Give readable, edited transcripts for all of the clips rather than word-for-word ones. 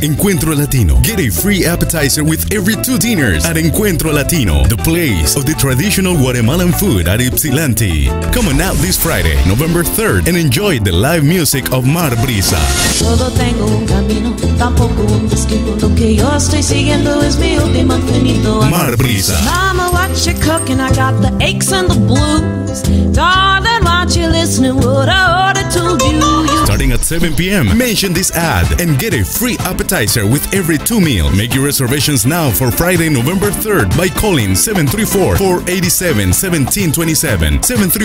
Encuentro Latino. Get a free appetizer with every 2 dinners at Encuentro Latino, the place of the traditional Guatemalan food at Ypsilanti. Come on out this Friday, November 3rd, and enjoy the live music of Mar Brisa. Todo tengo un camino, tampoco un destino. Lo que yo estoy siguiendo es mi último infinito. Mar Brisa. Mama, what you cooking? I got the aches and the blues. Darling, what you listening? What I oughta told you. Starting at 7 p.m. Mention this ad and get a free appetizer with every 2 meals. Make your reservations now for Friday, November 3rd by calling 734-487-1727.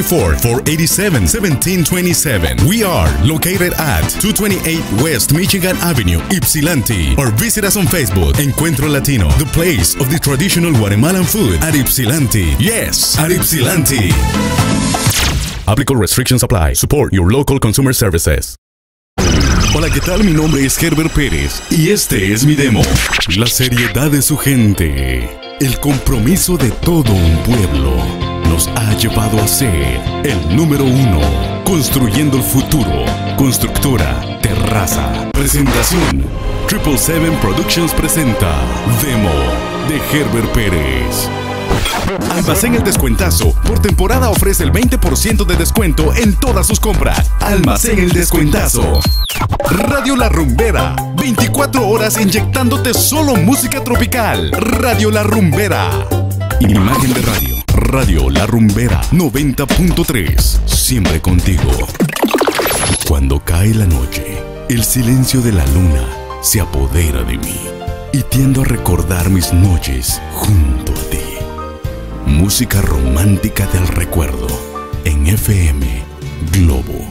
734-487-1727. We are located at 228 West Michigan Avenue, Ypsilanti. Or visit us on Facebook, Encuentro Latino, the place of the traditional Guatemalan food at Ypsilanti. Yes, at Ypsilanti. Applicable restrictions apply. Support your local consumer services. Hola, ¿qué tal? Mi nombre es Herbert Pérez y este es mi demo. La seriedad de su gente, el compromiso de todo un pueblo nos ha llevado a ser el número 1, construyendo el futuro. Constructora Terraza. Presentación: 777 Productions presenta Demo de Herbert Pérez. Almacén El Descuentazo. Por temporada ofrece el 20% de descuento en todas sus compras. Almacén El Descuentazo. Radio La Rumbera. 24 horas inyectándote solo música tropical. Radio La Rumbera. Imagen de radio. Radio La Rumbera 90.3. Siempre contigo. Cuando cae la noche, el silencio de la luna se apodera de mí y tiendo a recordar mis noches junto a ti. Música romántica del recuerdo en FM Globo.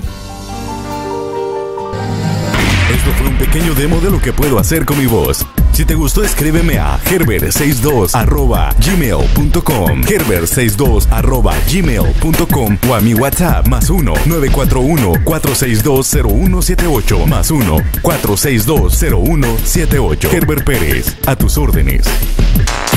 Esto fue un pequeño demo de lo que puedo hacer con mi voz. Si te gustó, escríbeme a herbert62@gmail.com, herbert62@gmail.com o a mi WhatsApp +1 941 462 0178 +1 462 0178. Herbert Pérez, a tus órdenes.